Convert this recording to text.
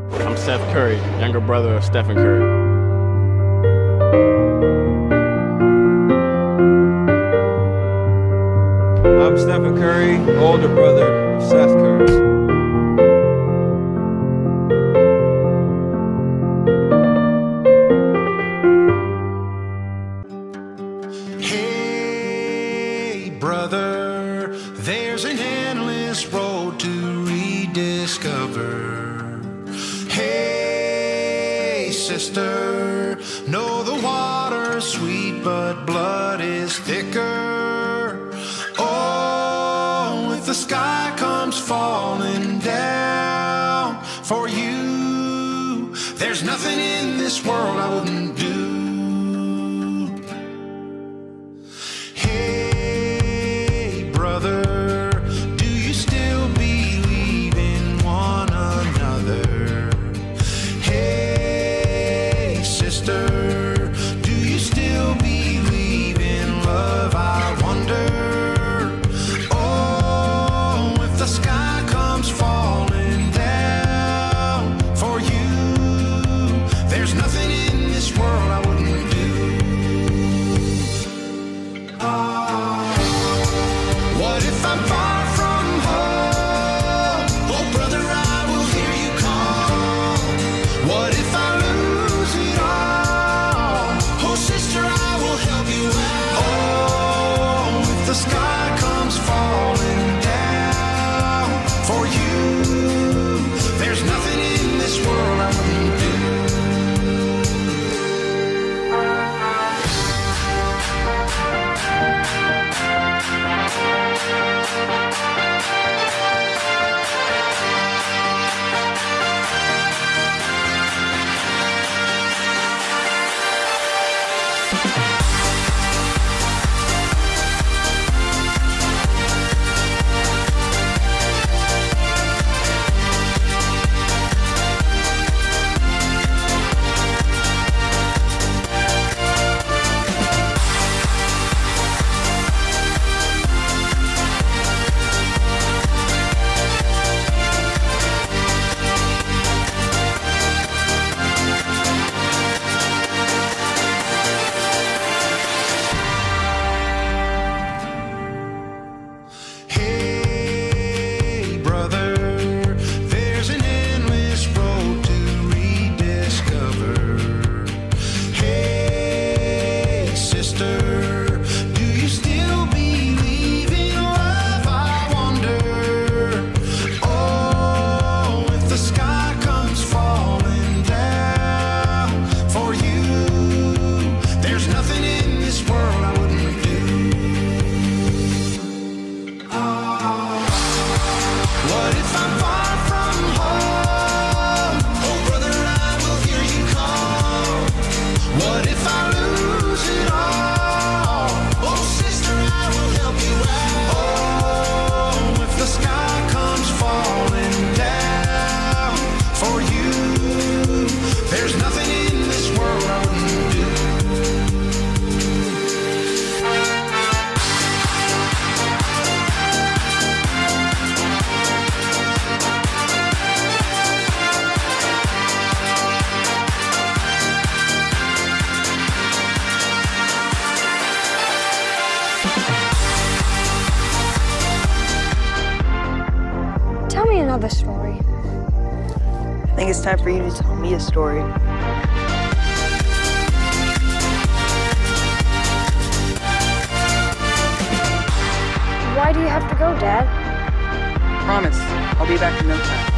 I'm Seth Curry, younger brother of Stephen Curry. I'm Stephen Curry, older brother of Seth Curry. Hey, brother, there's an endless road to rediscover. Hey, sister, know the water's sweet, but blood is thicker. Oh, if the sky comes falling down for you, there's nothing in this world I wouldn't do. Hey, brother, do you still believe in one another? Hey, sister, do you still believe in love? I wonder. Oh, if the sky comes falling down for you, there's nothing in this world I wouldn't do. What if I'm far from home? Oh, brother, I will hear you call. What if I lose it all? Oh, sister, I will help you out. Oh, if the sky comes falling down for you, there's nothing in this world I wouldn't do. Hey, brother, there's an endless road to rediscover. Hey, sister, do you still believe in love? I wonder. Oh, if the sky comes falling down for you, there's nothing in this world I wouldn't do. What if I'm far from home? Oh, brother, I will hear you call. What if I lose it all? Oh, sister, I will help you out. Oh, if the sky comes falling down for you, there's nothing in this world I wouldn't do. Tell me another story. I think it's time for you to tell me a story. Why do you have to go, Dad? Promise, I'll be back in no time.